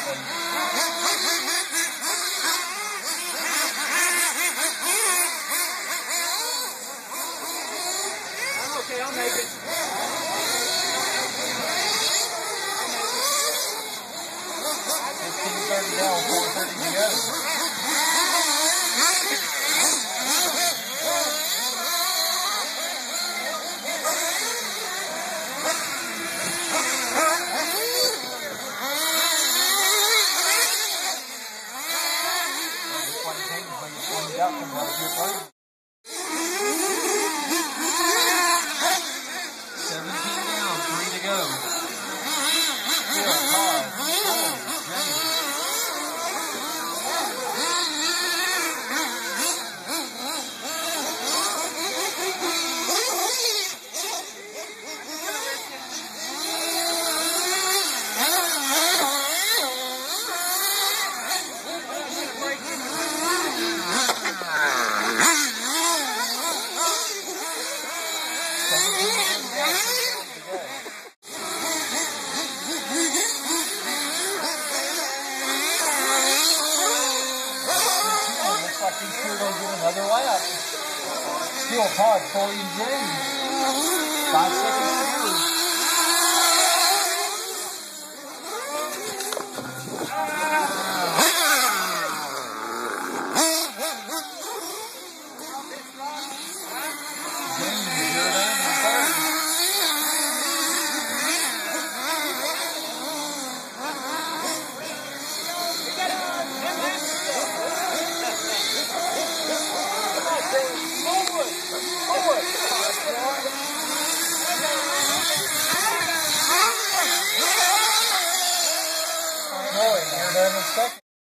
Okay, I'll make it. 15:30 down, 4:30 to go. Out from out of your plate. 17 down, 3 to go. Still 5, 4, James. Looks like he's sure going to get another lap. Still Todd, Corey, and James. 5 seconds to go. James, you're down in third. You're down in second.